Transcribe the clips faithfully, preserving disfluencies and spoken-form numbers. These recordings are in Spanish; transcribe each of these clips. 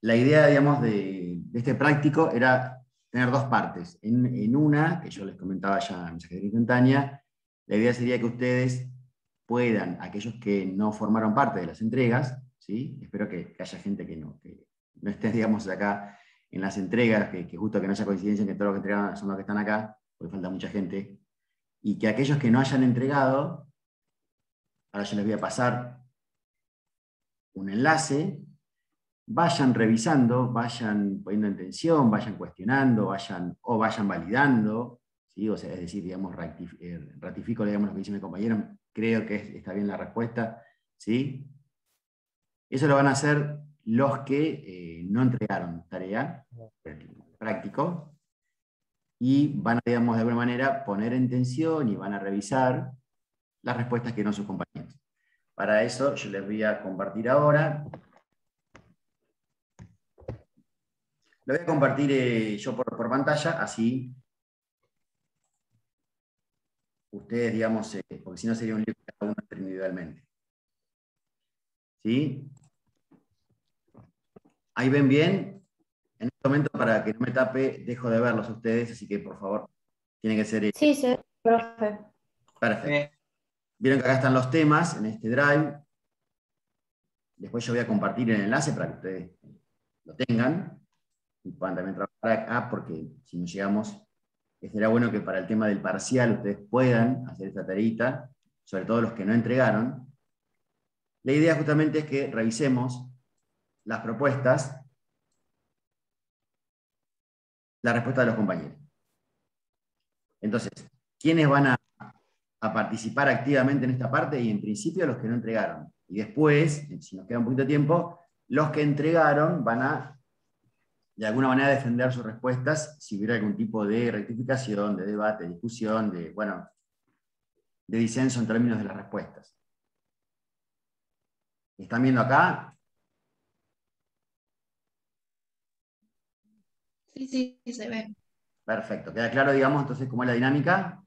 la idea, digamos, de, de este práctico era tener dos partes. En, en una, que yo les comentaba ya en mensajería instantánea, la idea sería que ustedes puedan, aquellos que no formaron parte de las entregas, ¿sí? Espero que, que haya gente que no, que no esté, digamos, acá en las entregas, que, que justo que no haya coincidencia en que todos los que entregaron son los que están acá, porque falta mucha gente, y que aquellos que no hayan entregado, ahora yo les voy a pasar un enlace, vayan revisando, vayan poniendo en tensión, vayan cuestionando, vayan, o vayan validando, ¿sí? O sea, es decir, digamos, ratifico, eh, ratifico digamos, lo que dice mi compañero, creo que es, está bien la respuesta, ¿sí? Eso lo van a hacer los que eh, no entregaron tarea, práctico, y van a, digamos, de alguna manera poner en tensión y van a revisar las respuestas que dieron sus compañeros. Para eso yo les voy a compartir ahora. Lo voy a compartir eh, yo por, por pantalla, así ustedes, digamos, eh, porque si no sería un libro que cada uno entre individualmente. ¿Sí? ¿Ahí ven bien? En este momento, para que no me tape, dejo de verlos a ustedes, así que por favor, tiene que ser... Eh, Sí, sí, profe. perfecto. Vieron que acá están los temas en este drive. Después yo voy a compartir el enlace para que ustedes lo tengan y puedan también trabajar acá, porque si no llegamos, será bueno que para el tema del parcial ustedes puedan hacer esta tareita, sobre todo los que no entregaron. La idea justamente es que revisemos las propuestas, la respuesta de los compañeros. Entonces, ¿quiénes van a, a participar activamente en esta parte? Y en principio los que no entregaron. Y después, si nos queda un poquito de tiempo, los que entregaron van a, de alguna manera, defender sus respuestas si hubiera algún tipo de rectificación, de debate, de discusión, de, bueno, de disenso en términos de las respuestas. ¿Están viendo acá? Sí, sí, se ve. Perfecto. ¿Queda claro, digamos, entonces cómo es la dinámica?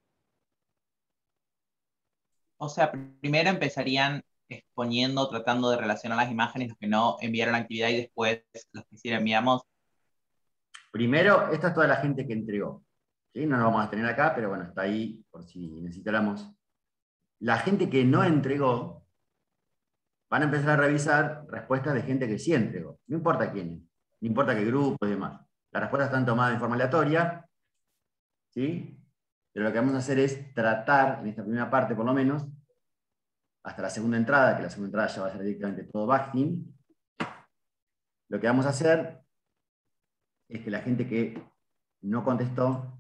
O sea, primero empezarían exponiendo, tratando de relacionar las imágenes, los que no enviaron la actividad y después los que sí la enviamos. Primero, esta es toda la gente que entregó. ¿Sí? No nos vamos a tener acá, pero bueno, está ahí por si necesitáramos. La gente que no entregó, van a empezar a revisar respuestas de gente que sí entregó. No importa quién, no importa qué grupo y demás. Las respuestas están tomadas de forma aleatoria, ¿sí? Pero lo que vamos a hacer es tratar, en esta primera parte por lo menos, hasta la segunda entrada, que la segunda entrada ya va a ser directamente todo backing, lo que vamos a hacer es que la gente que no contestó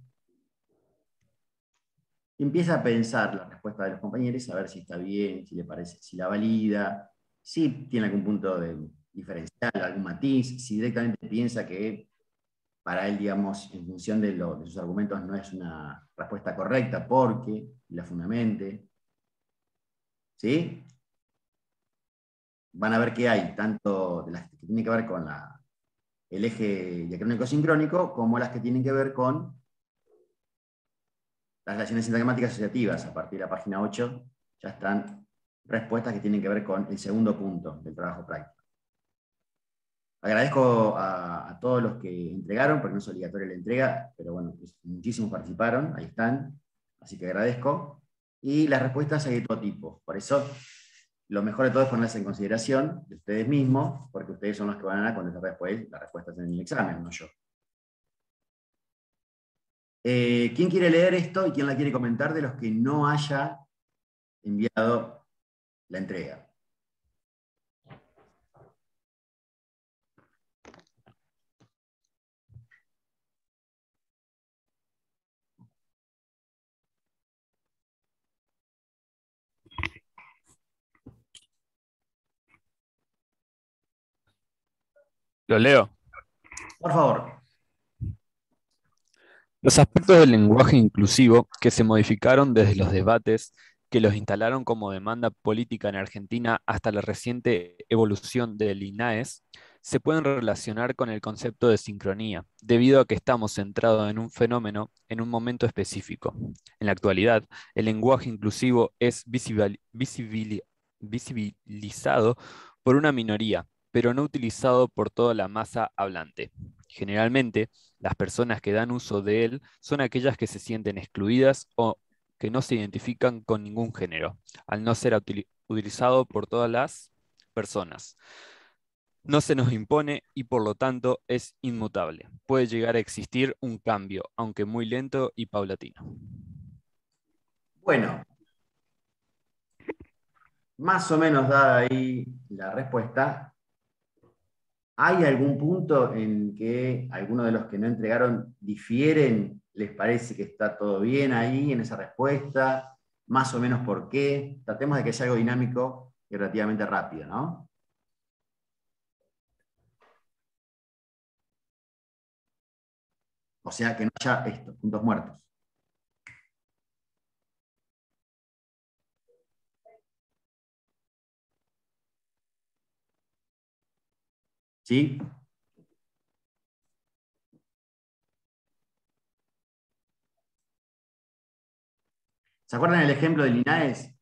empieza a pensar la respuesta de los compañeros, a ver si está bien, si le parece, si la valida, si tiene algún punto de diferencial, algún matiz, si directamente piensa que para él, digamos, en función de, lo, de sus argumentos no es una respuesta correcta, porque la fundamente. ¿Sí? Van a ver que hay tanto de las que tienen que ver con la, el eje diacrónico sincrónico, como las que tienen que ver con las relaciones sintagmáticas asociativas. A partir de la página ocho ya están respuestas que tienen que ver con el segundo punto del trabajo práctico. Agradezco a, a todos los que entregaron, porque no es obligatoria la entrega, pero bueno, pues, muchísimos participaron, ahí están, así que agradezco. Y las respuestas hay de todo tipo, por eso lo mejor de todo es ponerlas en consideración de ustedes mismos, porque ustedes son los que van a contestar después las respuestas en el examen, no yo. Eh, ¿Quién quiere leer esto y quién la quiere comentar de los que no haya enviado la entrega? Lo leo. Por favor. Los aspectos del lenguaje inclusivo que se modificaron desde los debates que los instalaron como demanda política en Argentina hasta la reciente evolución del INAES se pueden relacionar con el concepto de sincronía, debido a que estamos centrados en un fenómeno en un momento específico. En la actualidad, el lenguaje inclusivo es visibil- visibil- visibilizado por una minoría, pero no utilizado por toda la masa hablante. Generalmente, las personas que dan uso de él son aquellas que se sienten excluidas o que no se identifican con ningún género, al no ser util- utilizado por todas las personas. No se nos impone y por lo tanto es inmutable. Puede llegar a existir un cambio, aunque muy lento y paulatino. Bueno, más o menos dada ahí la respuesta, ¿hay algún punto en que algunos de los que no entregaron difieren? ¿Les parece que está todo bien ahí en esa respuesta? Más o menos por qué. Tratemos de que sea algo dinámico y relativamente rápido, ¿no? O sea, que no haya esto, puntos muertos. ¿Sí? ¿Se acuerdan el ejemplo de Linares?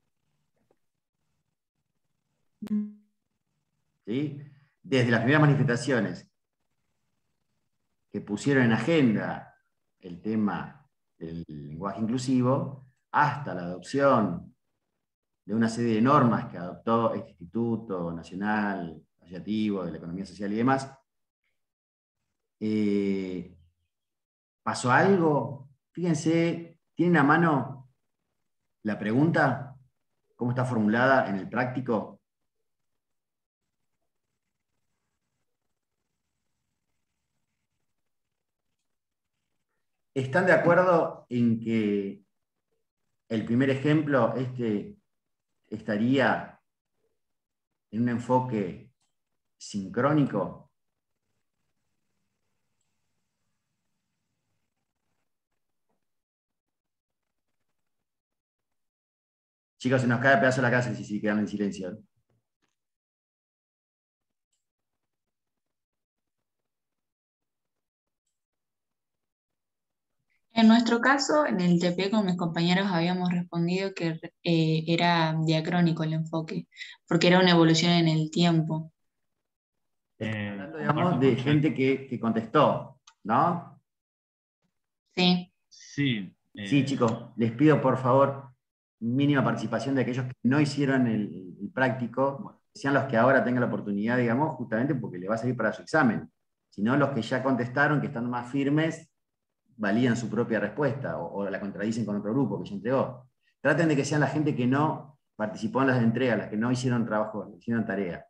¿Sí? Desde las primeras manifestaciones que pusieron en agenda el tema del lenguaje inclusivo, hasta la adopción de una serie de normas que adoptó este Instituto Nacional Asociativo de la Economía Social y demás, eh, ¿pasó algo? Fíjense, ¿tienen a mano la pregunta? ¿Cómo está formulada en el práctico? ¿Están de acuerdo en que el primer ejemplo este, estaría en un enfoque sincrónico? Chicos, se nos cae el pedazo de la casa si, si quedan en silencio. En nuestro caso, en el T P con mis compañeros habíamos respondido que eh, era diacrónico el enfoque, porque era una evolución en el tiempo. Estamos Eh, hablando, comparto digamos, de con gente Jackie. que, que contestó, ¿no? Sí, Sí, Sí, eh, chicos, les pido por favor mínima participación de aquellos que no hicieron el, el práctico, sean los que ahora tengan la oportunidad, digamos, justamente porque le va a servir para su examen. Si no, los que ya contestaron, que están más firmes, valían su propia respuesta o, o la contradicen con otro grupo que ya entregó. Traten de que sean la gente que no participó en las entregas, las que no hicieron trabajo, hicieron tarea.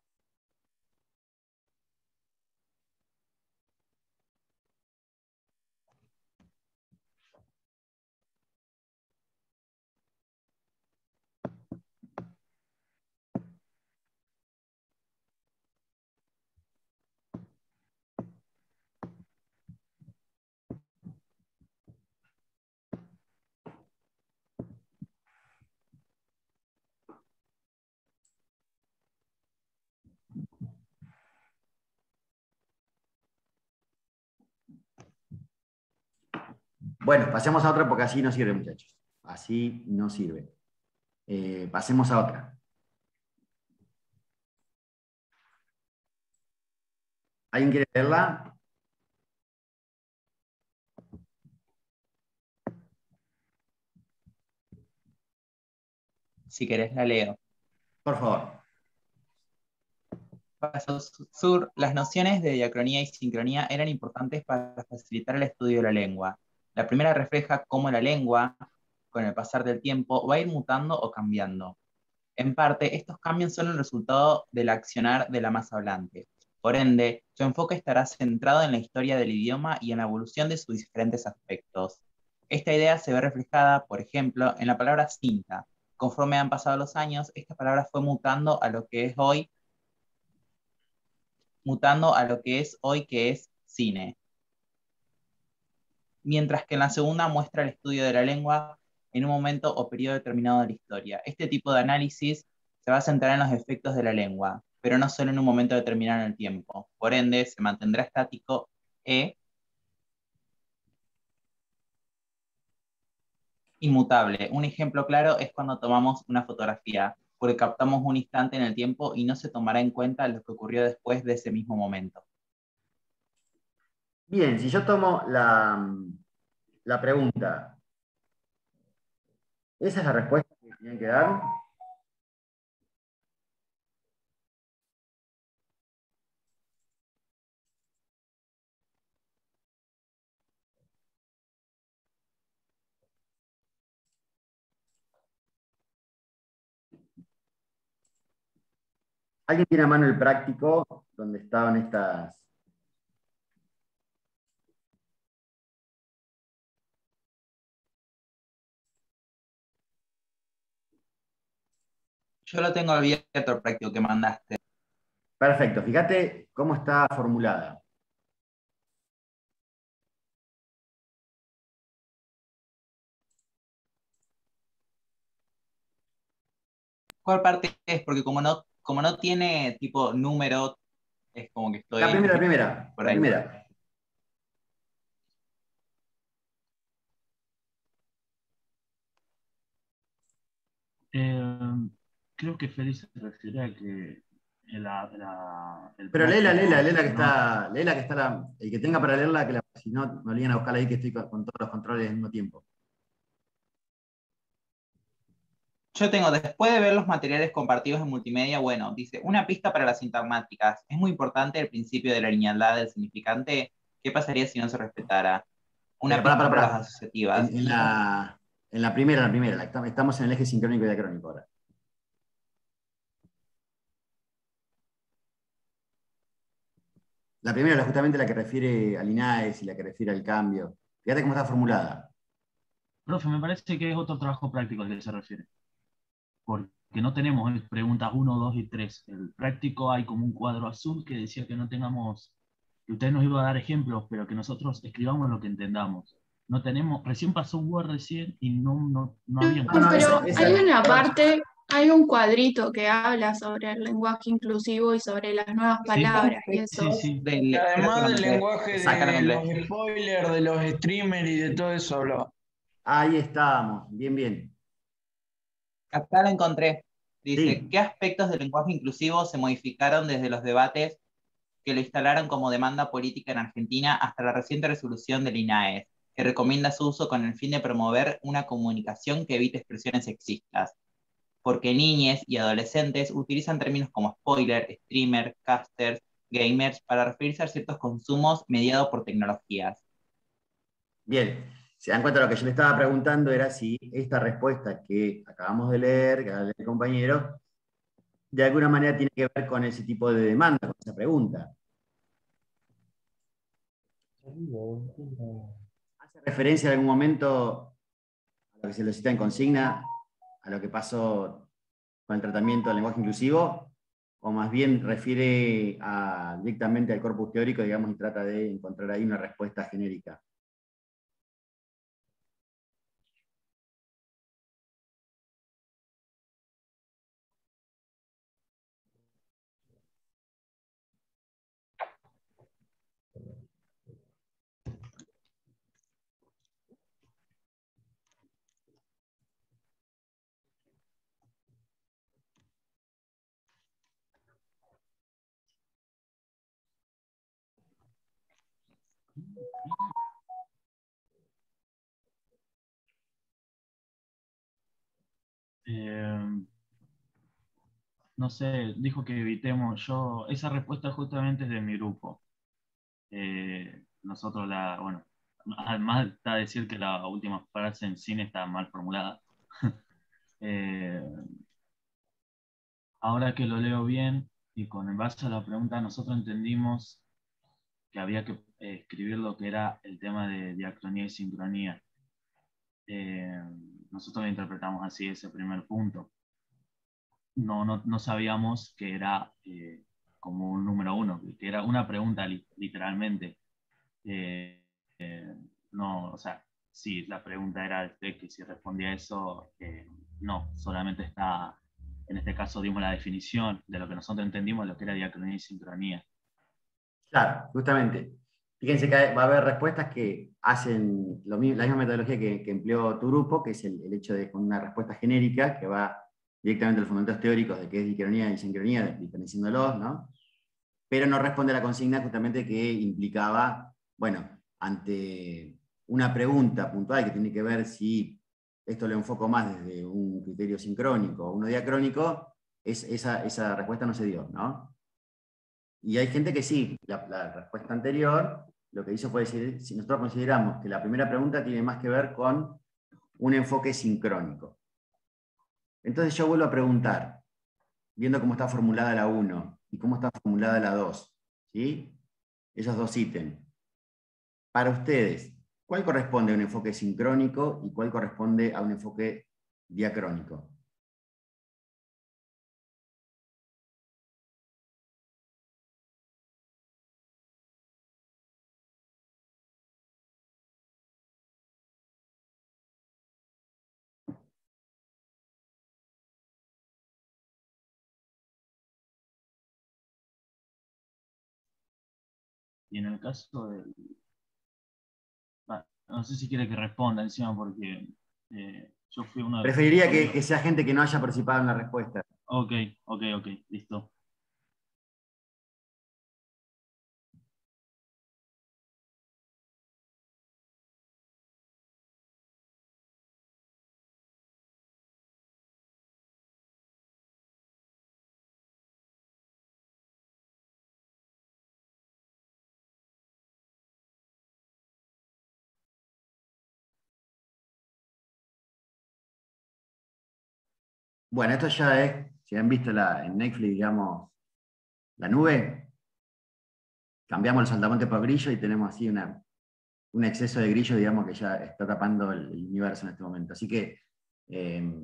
Bueno, pasemos a otra porque así no sirve, muchachos. Así no sirve. Eh, pasemos a otra. ¿Alguien quiere leerla? Si querés la leo. Por favor. Para Saussure, las nociones de diacronía y sincronía eran importantes para facilitar el estudio de la lengua. La primera refleja cómo la lengua, con el pasar del tiempo, va a ir mutando o cambiando. En parte, estos cambios son el resultado del accionar de la masa hablante. Por ende, su enfoque estará centrado en la historia del idioma y en la evolución de sus diferentes aspectos. Esta idea se ve reflejada, por ejemplo, en la palabra cinta. Conforme han pasado los años, esta palabra fue mutando a lo que es hoy mutando a lo que es hoy, que es cine. Mientras que en la segunda muestra el estudio de la lengua en un momento o periodo determinado de la historia. Este tipo de análisis se va a centrar en los efectos de la lengua, pero no solo en un momento determinado en el tiempo. Por ende, se mantendrá estático e inmutable. Un ejemplo claro es cuando tomamos una fotografía. porque captamos un instante en el tiempo y no se tomará en cuenta lo que ocurrió después de ese mismo momento. Bien, si yo tomo la, la pregunta, ¿esa es la respuesta que tienen que dar? ¿Alguien tiene a mano el práctico donde estaban estas? Yo lo tengo abierto el práctico que mandaste. Perfecto, fíjate cómo está formulada. ¿Cuál parte es? Porque como no, como no tiene tipo número, es como que La estoy primera, la primera, por la ahí. primera. Eh, creo que Félix se refiere a que la, la- el Pero léela, práctico, léela, léela que si no- está, léela que está la, el que tenga para leerla, que la, si no, me olviden a buscarla ahí que estoy con, con todos los controles al mismo tiempo. Yo tengo, después de ver los materiales compartidos en multimedia, bueno, dice, una pista para las sintomáticas. Es muy importante el principio de la linealidad del significante. ¿Qué pasaría si no se respetara? Una Pero pará, pista pará, para pará. las asociativas. En, en la, en la primera, en la primera, la- estamos en el eje sincrónico y diacrónico ahora. La primera es justamente la que refiere al INAES y la que refiere al cambio. Fíjate cómo está formulada. Profe, me parece que es otro trabajo práctico al que se refiere. Porque no tenemos eh, preguntas uno, dos y tres. El práctico hay como un cuadro azul que decía que no tengamos, que usted nos iba a dar ejemplos, pero que nosotros escribamos lo que entendamos. No tenemos, recién pasó Word recién y no, no, no habían No, no, cosas. esa, Pero esa- hay una parte, hay un cuadrito que habla sobre el lenguaje inclusivo y sobre las nuevas Sí, palabras y eso. sí, sí. Del, Y además del exactamente, lenguaje exacto. de los spoilers, de los streamers y de todo eso hablaba. Ahí estamos, bien, bien. Acá lo encontré. Dice, Sí. ¿qué aspectos del lenguaje inclusivo se modificaron desde los debates que lo instalaron como demanda política en Argentina hasta la reciente resolución del INAES, que recomienda su uso con el fin de promover una comunicación que evite expresiones sexistas? Porque niñes y adolescentes utilizan términos como spoiler, streamer, casters, gamers para referirse a ciertos consumos mediados por tecnologías. Bien, se dan cuenta, lo que yo le estaba preguntando era si esta respuesta que acabamos de leer, que acaba de leer el compañero, de alguna manera tiene que ver con ese tipo de demanda, con esa pregunta. ¿Hace referencia en algún momento a lo que se lo cita en consigna, a lo que pasó con el tratamiento del lenguaje inclusivo? ¿O más bien refiere a, directamente al corpus teórico, digamos, y trata de encontrar ahí una respuesta genérica? Eh, no sé, dijo que evitemos. Yo, esa respuesta justamente es de mi grupo. Eh, nosotros la, bueno, además está decir que la última frase en cine está mal formulada. Eh, ahora que lo leo bien y con el base a la pregunta, nosotros entendimos que había que eh, escribir lo que era el tema de diacronía y sincronía. Eh, nosotros lo interpretamos así ese primer punto. No, no, no sabíamos que era eh, como un número uno, que era una pregunta li literalmente. Eh, eh, no, o sea, sí, la pregunta era de que si respondía eso, eh, no, solamente está, en este caso dimos la definición de lo que nosotros entendimos, lo que era diacronía y sincronía. Claro, justamente. Fíjense que va a haber respuestas que hacen lo mismo, la misma metodología que, que empleó tu grupo, que es el, el hecho de con una respuesta genérica que va directamente los fundamentos teóricos de qué es dicronía y sincronía, diferenciándolos, ¿no? Pero no responde a la consigna justamente que implicaba, bueno, ante una pregunta puntual que tiene que ver si esto lo enfoco más desde un criterio sincrónico o uno diacrónico, es, esa, esa respuesta no se dio, ¿no? Y hay gente que sí, la, la respuesta anterior lo que hizo fue decir, si nosotros consideramos que la primera pregunta tiene más que ver con un enfoque sincrónico. Entonces yo vuelvo a preguntar, viendo cómo está formulada la uno y cómo está formulada la dos, ¿sí? Esos dos ítems. Para ustedes, ¿cuál corresponde a un enfoque sincrónico y cuál corresponde a un enfoque diacrónico? Y en el caso del... ah, no sé si quiere que responda encima porque eh, yo fui uno de los... Preferiría que, que sea gente que no haya participado en la respuesta. Ok, ok, ok, listo. Bueno, esto ya es, si han visto la, en Netflix, digamos, la nube, cambiamos el saltamontes por grillo y tenemos así una, un exceso de grillo, digamos, que ya está tapando el, el universo en este momento. Así que, eh,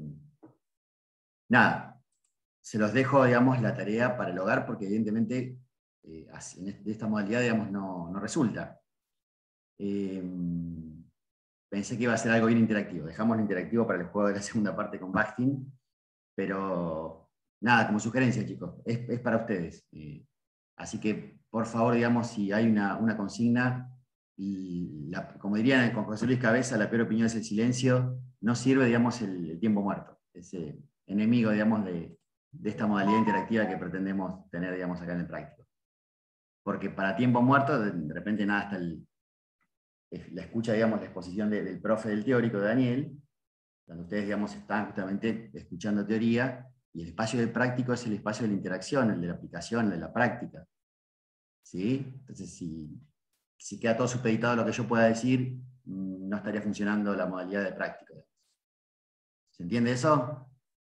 nada, se los dejo, digamos, la tarea para el hogar, porque evidentemente eh, así, en esta modalidad, digamos, no, no resulta. Eh, pensé que iba a ser algo bien interactivo. Dejamos lo interactivo para el juego de la segunda parte con Bastin, pero nada, como sugerencia, chicos, es, es para ustedes. Eh, así que, por favor, digamos, si hay una, una consigna, y la, como dirían con José Luis Cabeza, la peor opinión es el silencio, no sirve, digamos, el, el tiempo muerto. Ese enemigo, digamos, de, de esta modalidad interactiva que pretendemos tener, digamos, acá en el práctico. Porque para tiempo muerto, de, de repente nada, hasta el, la escucha, digamos, la exposición de, del profe del teórico de Daniel, donde ustedes, digamos, están justamente escuchando teoría, y el espacio del práctico es el espacio de la interacción, el de la aplicación, el de la práctica. ¿Sí? Entonces, si, si queda todo supeditado a lo que yo pueda decir, no estaría funcionando la modalidad de práctica. ¿Se entiende eso?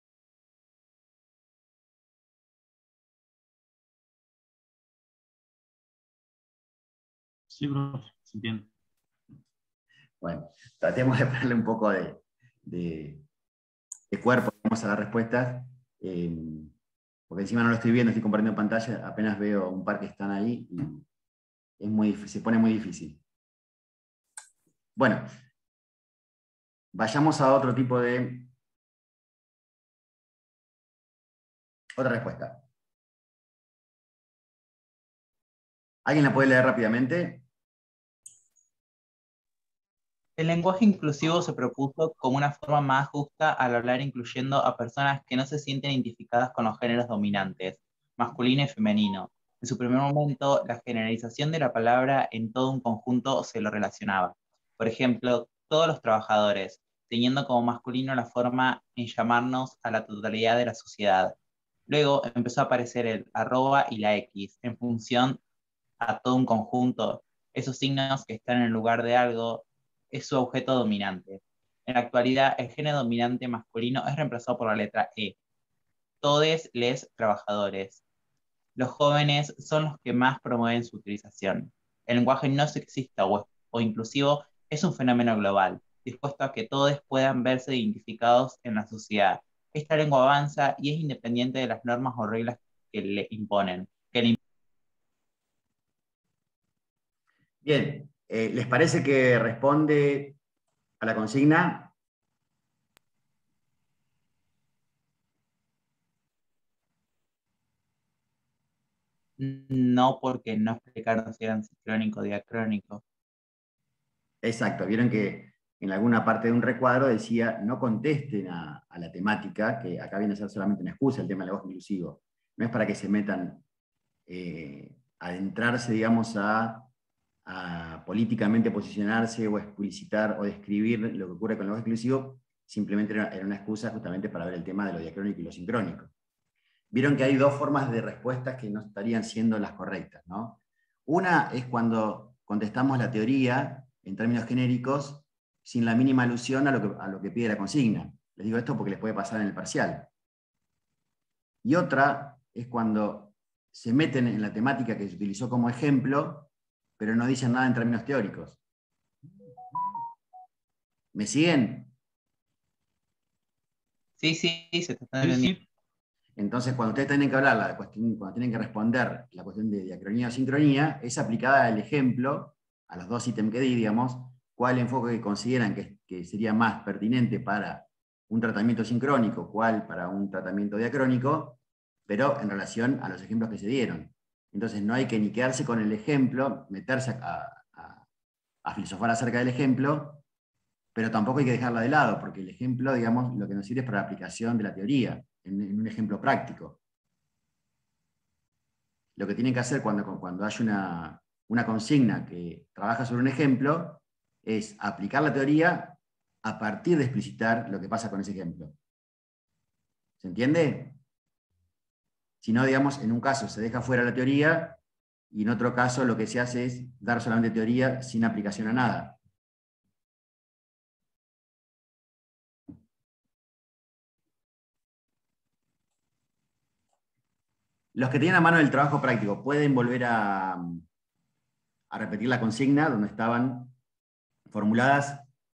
Sí, profe, se entiende. Bueno, tratemos de ponerle un poco de, de, de cuerpo, digamos, a las respuestas, eh, porque encima no lo estoy viendo, estoy compartiendo pantalla, apenas veo un par que están ahí y es muy difícil, se pone muy difícil. Bueno, vayamos a otro tipo de... Otra respuesta. ¿Alguien la puede leer rápidamente? El lenguaje inclusivo se propuso como una forma más justa al hablar incluyendo a personas que no se sienten identificadas con los géneros dominantes, masculino y femenino. En su primer momento, la generalización de la palabra en todo un conjunto se lo relacionaba. Por ejemplo, todos los trabajadores, teniendo como masculino la forma en llamarnos a la totalidad de la sociedad. Luego empezó a aparecer el arroba y la X, en función a todo un conjunto, esos signos que están en lugar de algo, es su objeto dominante. En la actualidad, el género dominante masculino es reemplazado por la letra E. Todes les trabajadores. Los jóvenes son los que más promueven su utilización. El lenguaje no sexista o, o inclusivo es un fenómeno global, dispuesto a que todos puedan verse identificados en la sociedad. Esta lengua avanza y es independiente de las normas o reglas que le imponen. Que le Bien, eh, ¿les parece que responde a la consigna? No, porque no explicaron si eran sincrónico o diacrónico. Exacto, vieron que en alguna parte de un recuadro decía, no contesten a, a la temática, que acá viene a ser solamente una excusa, el tema del lenguaje inclusivo. No es para que se metan, eh, adentrarse, digamos, a, a políticamente posicionarse o explicitar o describir lo que ocurre con el lenguaje inclusivo, simplemente era, era una excusa justamente para ver el tema de lo diacrónico y lo sincrónico. Vieron que hay dos formas de respuestas que no estarían siendo las correctas, ¿no? Una es cuando contestamos la teoría en términos genéricos sin la mínima alusión a lo que, a lo que pide la consigna. Les digo esto porque les puede pasar en el parcial. Y otra es cuando se meten en la temática que se utilizó como ejemplo, pero no dicen nada en términos teóricos. ¿Me siguen? Sí, sí, sí, se te está Sí, entendiendo. sí. Entonces, cuando ustedes tienen que hablar, la cuestión, cuando tienen que responder la cuestión de diacronía o sincronía, es aplicada al ejemplo, a los dos ítems que di, digamos, cuál enfoque que consideran que, que sería más pertinente para un tratamiento sincrónico, cuál para un tratamiento diacrónico, pero en relación a los ejemplos que se dieron. Entonces, no hay que ni quedarse con el ejemplo, meterse a, a, a filosofar acerca del ejemplo, pero tampoco hay que dejarla de lado, porque el ejemplo, digamos, lo que nos sirve es para la aplicación de la teoría, en, en un ejemplo práctico. Lo que tienen que hacer cuando, cuando hay una, una consigna que trabaja sobre un ejemplo es aplicar la teoría a partir de explicitar lo que pasa con ese ejemplo. ¿Se entiende? Si no, digamos, en un caso se deja fuera la teoría y en otro caso lo que se hace es dar solamente teoría sin aplicación a nada. Los que tienen a mano el trabajo práctico, ¿pueden volver a, a repetir la consigna donde estaban formuladas?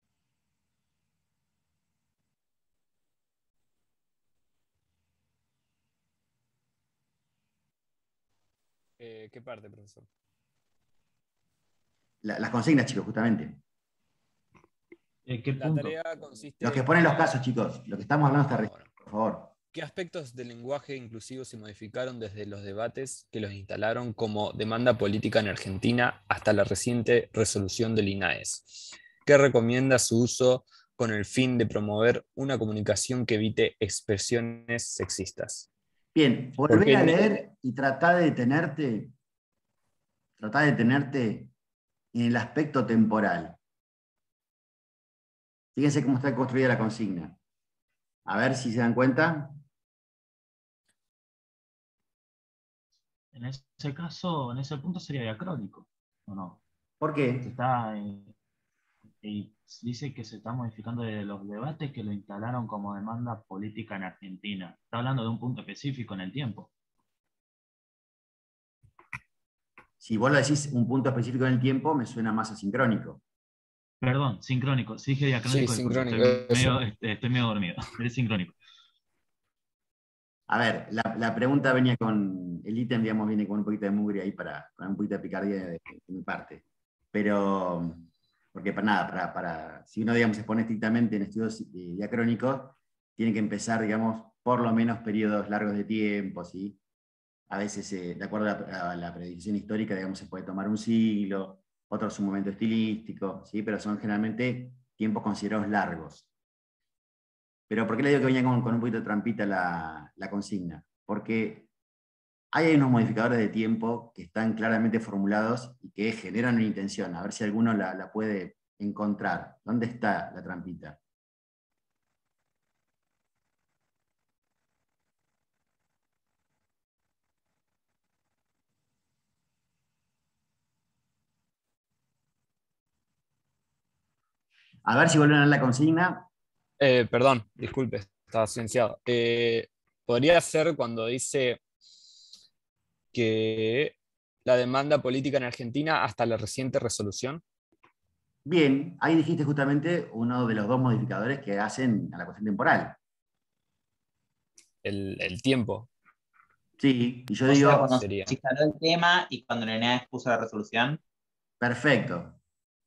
Eh, ¿qué parte, profesor? La, las consignas, chicos, justamente. ¿En qué La punto? tarea consiste Los que en ponen los que- casos, chicos, lo que estamos hablando está Ah, recién, bueno. por favor. ¿Qué aspectos del lenguaje inclusivo se modificaron desde los debates que los instalaron como demanda política en Argentina hasta la reciente resolución del I N A E S? ¿Qué recomienda su uso con el fin de promover una comunicación que evite expresiones sexistas? Bien, volvé Porque a en- leer y tratá de detenerte, tratá de detenerte en el aspecto temporal. Fíjense cómo está construida la consigna. A ver si se dan cuenta. En ese caso, en ese punto sería diacrónico, ¿o no? ¿Por Se qué? está, eh, y dice que se está modificando de los debates que lo instalaron como demanda política en Argentina. Está hablando de un punto específico en el tiempo. Si vos lo decís un punto específico en el tiempo, me suena más asincrónico. Perdón, sincrónico. Si dije Sí, diacrónico, disculpe, sincrónico, estoy eso. medio, este, estoy medio dormido. Es sincrónico. A ver, la, la pregunta venía con, el ítem, digamos, viene con un poquito de mugre ahí para, con un poquito de picardía de, de mi parte. Pero, porque para nada, para, para, si uno, digamos, se pone estrictamente en estudios eh, diacrónicos, tiene que empezar, digamos, por lo menos periodos largos de tiempo, ¿sí? A veces, eh, de acuerdo a la, a la predicción histórica, digamos, se puede tomar un siglo, otros un momento estilístico, ¿sí? Pero son generalmente tiempos considerados largos. Pero ¿por qué le digo que venía con, con un poquito de trampita la, la consigna? Porque hay unos modificadores de tiempo que están claramente formulados y que generan una intención. A ver si alguno la, la puede encontrar. ¿Dónde está la trampita? A ver si vuelven a leer la consigna. Eh, perdón, disculpe, estaba silenciado. Eh, podría ser cuando dice que la demanda política en Argentina hasta la reciente resolución. Bien, ahí dijiste justamente uno de los dos modificadores que hacen a la cuestión temporal. El, el tiempo Sí, y yo O sea, digo, cuando se sería. instaló el tema y cuando la N A E puso la resolución. perfecto.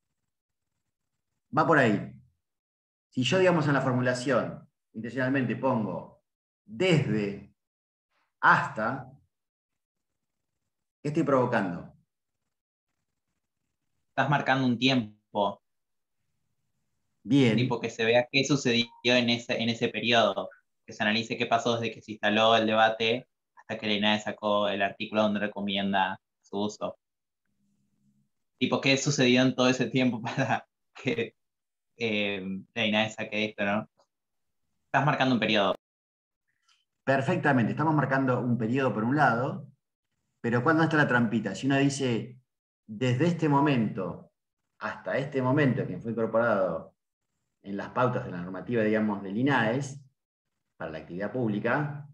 Va por ahí. Si yo, digamos, en la formulación intencionalmente pongo desde hasta, ¿qué estoy provocando? Estás marcando un tiempo. Bien. Tipo que se vea qué sucedió en ese, en ese periodo, que se analice qué pasó desde que se instaló el debate hasta que la INAE sacó el artículo donde recomienda su uso. Tipo, qué sucedió en todo ese tiempo para que eh, la INAE saque esto, ¿no? Estás marcando un periodo. Perfectamente, estamos marcando un periodo por un lado, pero ¿cuándo está la trampita? Si uno dice, desde este momento hasta este momento, que fue incorporado en las pautas de la normativa, digamos, del INAES, para la actividad pública,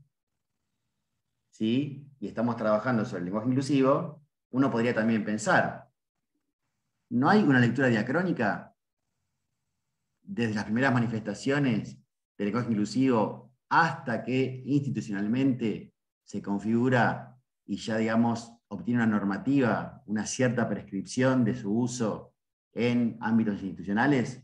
¿sí? Y estamos trabajando sobre el lenguaje inclusivo, uno podría también pensar, ¿no hay una lectura diacrónica desde las primeras manifestaciones del lenguaje inclusivo hasta que institucionalmente se configura y ya, digamos, obtiene una normativa, una cierta prescripción de su uso en ámbitos institucionales?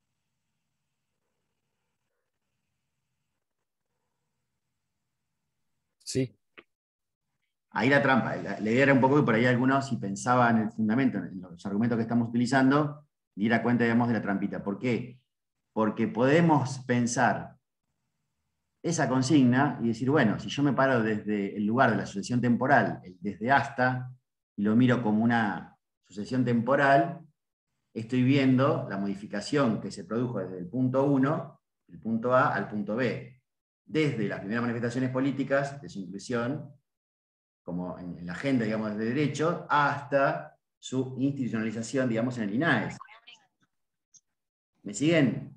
Sí. Ahí la trampa. La, la idea era un poco que por ahí algunos, si pensaban en el fundamento, en los argumentos que estamos utilizando, diera cuenta, digamos, de la trampita. ¿Por qué? Porque podemos pensar esa consigna y decir, bueno, si yo me paro desde el lugar de la sucesión temporal, el desde hasta, y lo miro como una sucesión temporal, estoy viendo la modificación que se produjo desde el punto uno, el punto A al punto B, desde las primeras manifestaciones políticas de su inclusión, como en, en la agenda, digamos, de derecho, hasta su institucionalización, digamos, en el INAES. ¿Me siguen?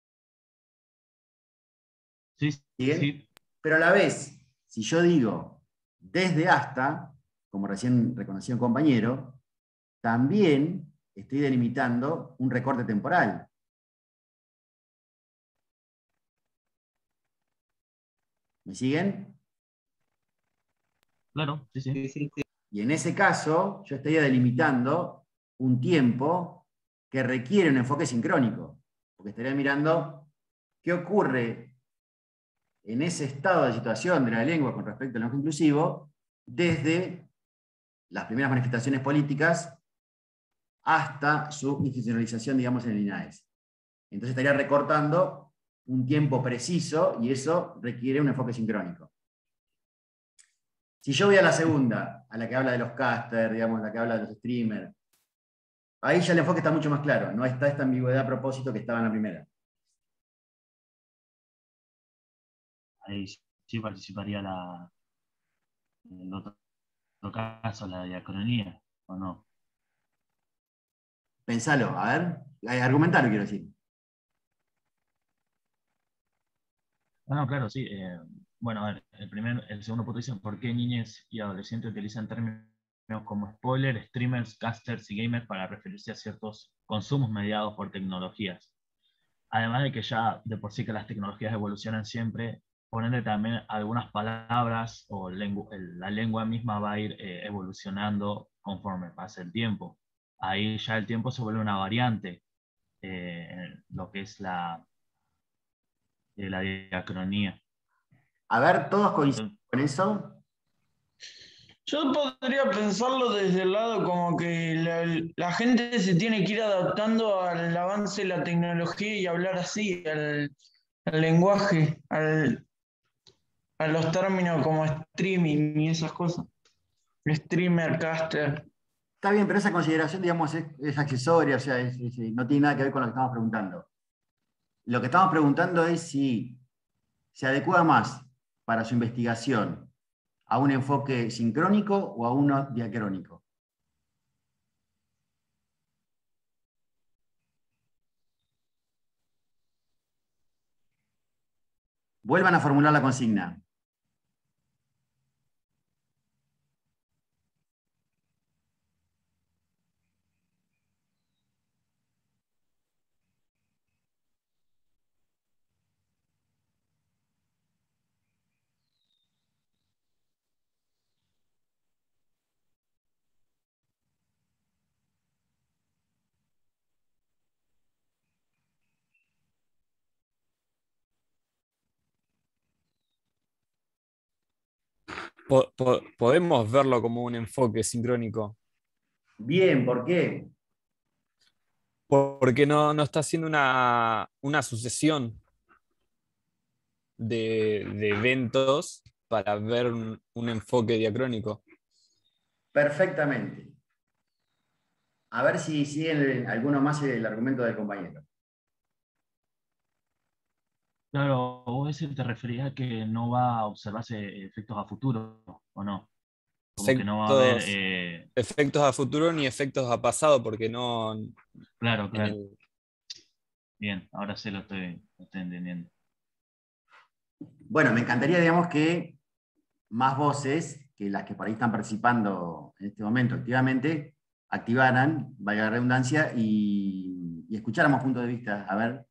Sí, ¿Siguen? sí. Pero a la vez, si yo digo desde hasta, como recién reconoció un compañero, también estoy delimitando un recorte temporal. ¿Me siguen? Claro, sí, sí. Sí, sí, sí. Y en ese caso, yo estaría delimitando un tiempo que requiere un enfoque sincrónico, porque estaría mirando qué ocurre en ese estado de situación de la lengua con respecto al lenguaje inclusivo, desde las primeras manifestaciones políticas hasta su institucionalización, digamos, en el INAES. Entonces estaría recortando un tiempo preciso y eso requiere un enfoque sincrónico. Si yo voy a la segunda, a la que habla de los casters, digamos, la que habla de los streamers, ahí ya el enfoque está mucho más claro, no está esta ambigüedad a propósito que estaba en la primera. Ahí sí participaría la, el otro, otro caso, la diacronía, ¿o no? Pensalo, a ver, argumentarlo quiero decir. Bueno, claro, sí. eh, bueno, a ver, el, primer, el segundo punto dice, ¿por qué niños y adolescentes utilizan términos como spoiler, streamers, casters y gamers para referirse a ciertos consumos mediados por tecnologías? Además de que ya de por sí que las tecnologías evolucionan siempre, ponerle también algunas palabras o lengu el, la lengua misma va a ir eh, evolucionando conforme pase el tiempo. Ahí ya el tiempo se vuelve una variante, eh, lo que es la, eh, la diacronía. A ver, ¿todos coinciden Entonces, con eso? Yo podría pensarlo desde el lado como que la, la gente se tiene que ir adaptando al avance de la tecnología y hablar así, al, al lenguaje, al, a los términos como streaming y esas cosas. Streamer, caster. Está bien, pero esa consideración, digamos, es, es accesoria, o sea, es, es, no tiene nada que ver con lo que estamos preguntando. Lo que estamos preguntando es si se adecua más para su investigación a un enfoque sincrónico o a uno diacrónico. Vuelvan a formular la consigna. Po- po- podemos verlo como un enfoque sincrónico. Bien, ¿por qué? porque no, no está haciendo una, una sucesión de, de eventos para ver un, un enfoque diacrónico. Perfectamente. A ver si sigue alguno más el argumento del compañero. Claro, vos ese te referías a que no va a observarse efectos a futuro, ¿o no? Como que no va a haber... Efectos, eh, efectos a futuro ni efectos a pasado, porque no... Claro, en claro. el- Bien, ahora sí lo estoy, lo estoy entendiendo. Bueno, me encantaría, digamos, que más voces que las que por ahí están participando en este momento activamente, activaran, valga la redundancia, y, y escucháramos puntos de vista. A ver.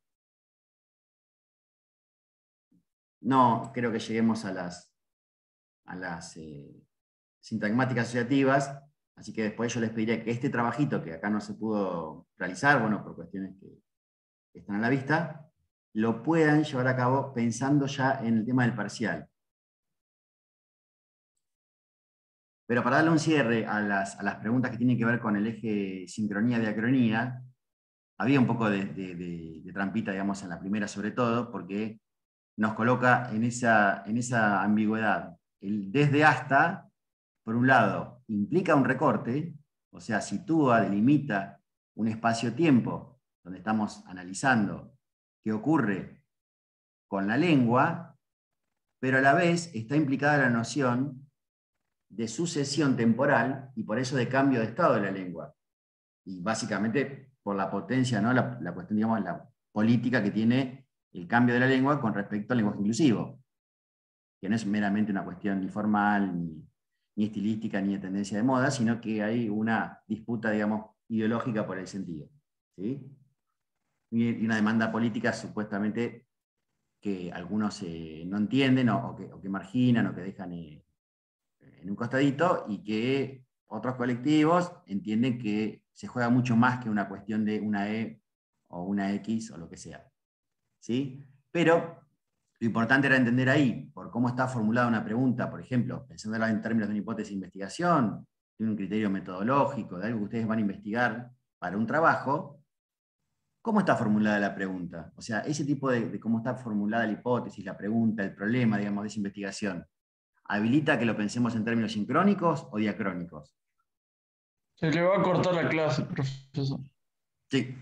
No creo que lleguemos a las, a las eh, sintagmáticas asociativas, así que después yo les pediría que este trabajito, que acá no se pudo realizar, bueno, por cuestiones que están a la vista, lo puedan llevar a cabo pensando ya en el tema del parcial. Pero para darle un cierre a las, a las preguntas que tienen que ver con el eje sincronía-diacronía, había un poco de, de, de, de trampita, digamos, en la primera sobre todo, porque nos coloca en esa, en esa ambigüedad. El desde hasta, por un lado, implica un recorte, o sea, sitúa, delimita un espacio-tiempo donde estamos analizando qué ocurre con la lengua, pero a la vez está implicada la noción de sucesión temporal y por eso de cambio de estado de la lengua. Y básicamente por la potencia, ¿no? la, la cuestión, digamos, la política que tiene el cambio de la lengua con respecto al lenguaje inclusivo, que no es meramente una cuestión ni formal, ni, ni estilística, ni de tendencia de moda, sino que hay una disputa, digamos, ideológica por el sentido. ¿Sí? Y una demanda política supuestamente que algunos eh, no entienden o, o, que, o, que, marginan o que dejan eh, en un costadito y que otros colectivos entienden que se juega mucho más que una cuestión de una E o una X o lo que sea. ¿Sí? Pero lo importante era entender ahí, por cómo está formulada una pregunta, por ejemplo, pensándola en términos de una hipótesis de investigación, de un criterio metodológico, de algo que ustedes van a investigar para un trabajo, ¿cómo está formulada la pregunta? O sea, ese tipo de, de cómo está formulada la hipótesis, la pregunta, el problema, digamos, de esa investigación, ¿habilita que lo pensemos en términos sincrónicos o diacrónicos? Se le va a cortar la clase, profesor. Sí.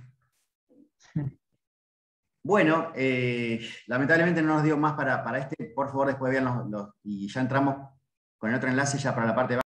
Bueno, eh, lamentablemente no nos dio más para, para este. Por favor, después vean los, los... Y ya entramos con el otro enlace ya para la parte de